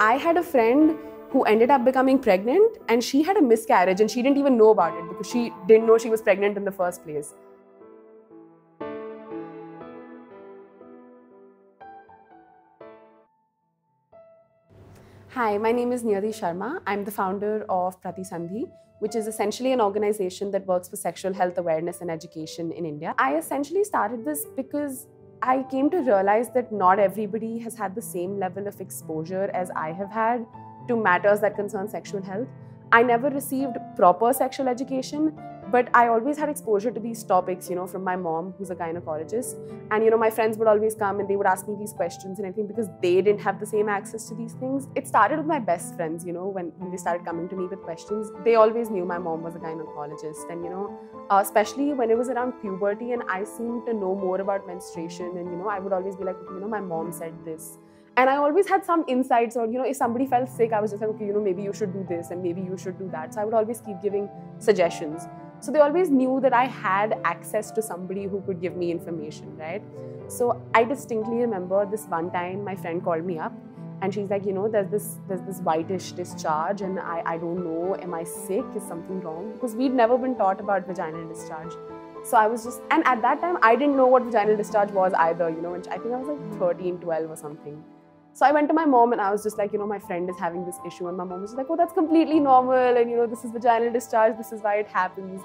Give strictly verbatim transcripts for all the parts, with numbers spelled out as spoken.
I had a friend who ended up becoming pregnant, and she had a miscarriage and she didn't even know about it because she didn't know she was pregnant in the first place. Hi, my name is Niyati Sharma. I'm the founder of Pratisandhi, which is essentially an organization that works for sexual health awareness and education in India. I essentially started this because I came to realize that not everybody has had the same level of exposure as I have had to matters that concern sexual health. I never received proper sexual education, but I always had exposure to these topics, you know, from my mom, who's a gynecologist. And, you know, my friends would always come and they would ask me these questions and everything because they didn't have the same access to these things. It started with my best friends, you know, when, when they started coming to me with questions. They always knew my mom was a gynecologist. And, you know, uh, especially when it was around puberty and I seemed to know more about menstruation. And, you know, I would always be like, okay, you know, my mom said this. And I always had some insights, or, you know, if somebody felt sick, I was just like, okay, you know, maybe you should do this and maybe you should do that. So I would always keep giving suggestions. So they always knew that I had access to somebody who could give me information, right? So I distinctly remember this one time my friend called me up and she's like, you know, there's this, there's this whitish discharge and I, I don't know, am I sick? Is something wrong? Because we'd never been taught about vaginal discharge. So I was just, and at that time, I didn't know what vaginal discharge was either, you know, and I think I was like thirteen, twelve or something. So I went to my mom and I was just like, you know, my friend is having this issue, and my mom was just like, oh, that's completely normal, and you know, this is vaginal discharge, this is why it happens.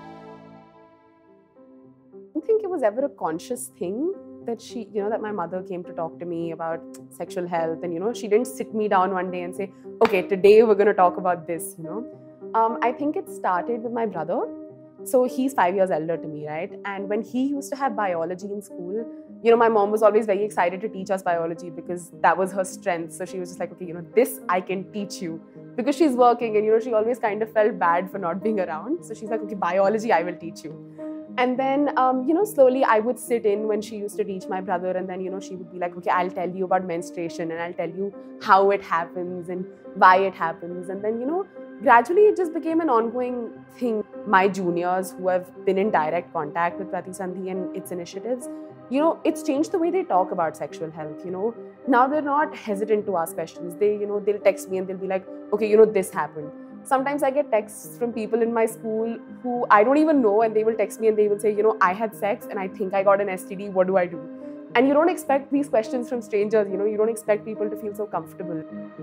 I don't think it was ever a conscious thing that she, you know, that my mother came to talk to me about sexual health, and you know, she didn't sit me down one day and say, okay, today we're going to talk about this, you know. Um, I think it started with my brother. So he's five years elder to me, right? And when he used to have biology in school, you know, my mom was always very excited to teach us biology because that was her strength. So she was just like, okay, you know, this I can teach you, because she's working and, you know, she always kind of felt bad for not being around. So she's like, okay, biology I will teach you. And then, um, you know, slowly I would sit in when she used to teach my brother, and then, you know, she would be like, okay, I'll tell you about menstruation and I'll tell you how it happens and why it happens. And then, you know, gradually it just became an ongoing thing. My juniors who have been in direct contact with Pratisandhi and its initiatives, you know, it's changed the way they talk about sexual health, you know. Now they're not hesitant to ask questions. They, you know, they'll text me and they'll be like, okay, you know, this happened. Sometimes I get texts from people in my school who I don't even know, and they will text me and they will say, you know, I had sex and I think I got an S T D, what do I do? And you don't expect these questions from strangers, you know, you don't expect people to feel so comfortable.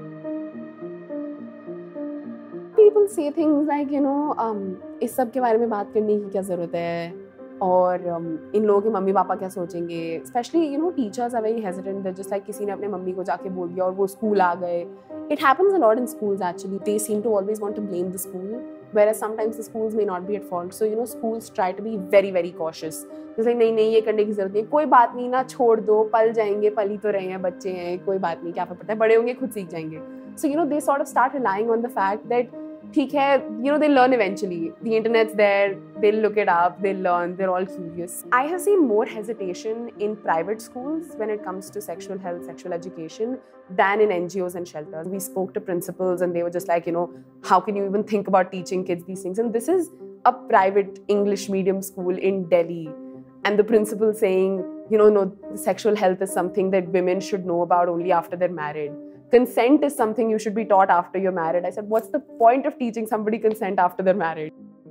People say things like, you know, um, इस सब के बारे में बात करने की क्या ज़रूरत है, और um, इन लोगों के मम्मी पापा क्या सोचेंगे. Especially, you know, teachers are very hesitant. They're just like, किसी ने अपने मम्मी को जाके बोल दिया और वो स्कूल आ गए. It happens a lot in schools actually. They seem to always want to blame the school, whereas sometimes the schools may not be at fault. So, you know, schools try to be very, very cautious. Just like, नहीं नहीं ये करने की ज़रूरत नहीं, कोई बात नहीं ना, छोड़ दो, पल जाएंगे, पल ही तो रहे हैं, बच्चे हैं, कोई बात नहीं, क्या पता है, बड़े होंगे खुद सीख जाएंगे. So, you know, they sort of start relying on the fact that ठीक है, you know, they'll learn eventually. The internet's there, they'll look it up, they'll learn, they're all curious. I have seen more hesitation in private schools when it comes to sexual health, sexual education than in N G Os and shelters. We spoke to principals and they were just like, you know, how can you even think about teaching kids these things? And this is a private English medium school in Delhi. And the principal saying, you know, no, sexual health is something that women should know about only after they're married. Consent is something you should be taught after you're married. I said, what's the point of teaching somebody consent after they're married?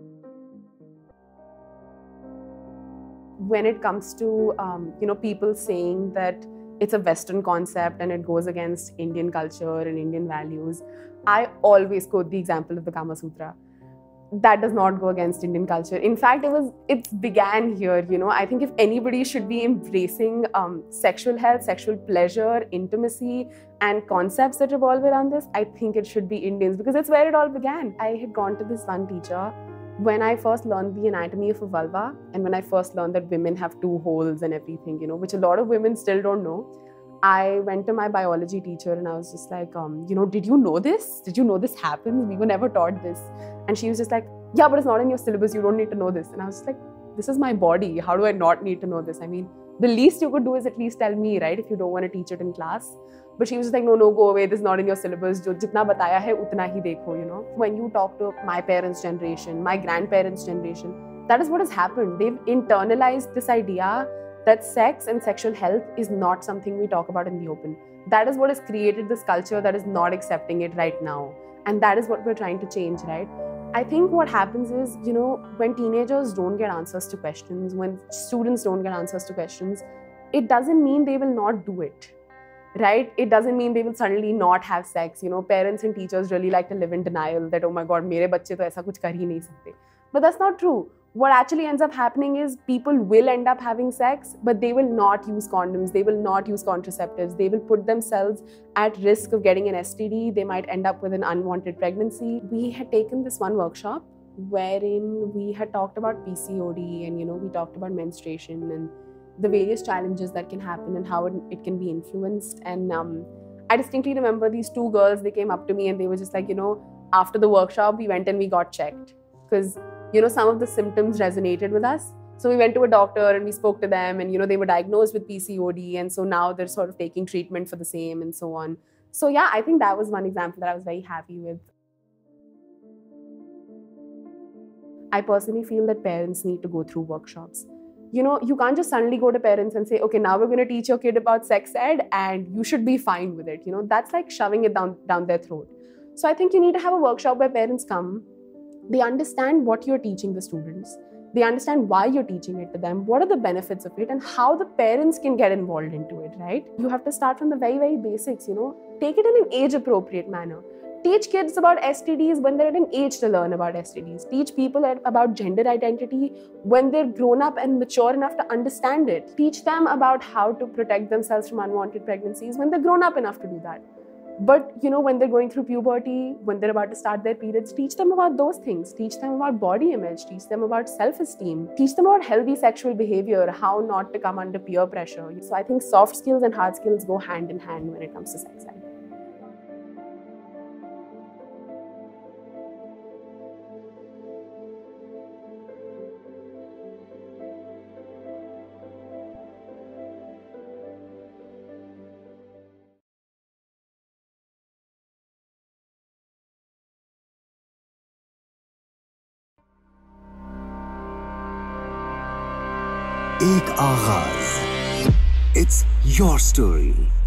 When it comes to, um, you know, people saying that it's a Western concept and it goes against Indian culture and Indian values, I always quote the example of the Kama Sutra. That does not go against Indian culture. In fact, it was it began here, you know. I think if anybody should be embracing um, sexual health, sexual pleasure, intimacy, and concepts that revolve around this, I think it should be Indians, because it's where it all began. I had gone to this one teacher when I first learned the anatomy of a vulva, and when I first learned that women have two holes and everything, you know, which a lot of women still don't know. I went to my biology teacher and I was just like, um, you know, did you know this? Did you know this happens? We were never taught this. And she was just like, yeah, but it's not in your syllabus. You don't need to know this. And I was just like, this is my body. How do I not need to know this? I mean, the least you could do is at least tell me, right? If you don't want to teach it in class. But she was just like, no, no, go away. This is not in your syllabus. Jo jitna bataya hai, utna hi dekho, you know. When you talk to my parents' generation, my grandparents' generation, that is what has happened. They've internalized this idea that sex and sexual health is not something we talk about in the open. That is what has created this culture that is not accepting it right now. And that is what we're trying to change, right? I think what happens is, you know, when teenagers don't get answers to questions, when students don't get answers to questions, it doesn't mean they will not do it, right? It doesn't mean they will suddenly not have sex. You know, parents and teachers really like to live in denial that, oh my God, mere bacche to aisa kuch kar hi nahi sakte. But that's not true. What actually ends up happening is people will end up having sex, but they will not use condoms, they will not use contraceptives, they will put themselves at risk of getting an S T D, they might end up with an unwanted pregnancy. We had taken this one workshop wherein we had talked about P C O D and, you know, we talked about menstruation and the various challenges that can happen and how it, it can be influenced. And um, I distinctly remember these two girls, they came up to me and they were just like, you know, after the workshop, we went and we got checked because, you know, some of the symptoms resonated with us. So we went to a doctor and we spoke to them and, you know, they were diagnosed with P C O D. And so now they're sort of taking treatment for the same and so on. So yeah, I think that was one example that I was very happy with. I personally feel that parents need to go through workshops. You know, you can't just suddenly go to parents and say, okay, now we're going to teach your kid about sex ed and you should be fine with it. You know, that's like shoving it down, down their throat. So I think you need to have a workshop where parents come. They understand what you're teaching the students. They understand why you're teaching it to them, what are the benefits of it, and how the parents can get involved into it, right? You have to start from the very, very basics, you know. Take it in an age-appropriate manner. Teach kids about S T Ds when they're at an age to learn about S T Ds. Teach people about gender identity when they're grown up and mature enough to understand it. Teach them about how to protect themselves from unwanted pregnancies when they're grown up enough to do that. But, you know, when they're going through puberty, when they're about to start their periods, teach them about those things. Teach them about body image. Teach them about self-esteem. Teach them about healthy sexual behavior, how not to come under peer pressure. So I think soft skills and hard skills go hand in hand when it comes to sex ed. एक आगाज. It's your story.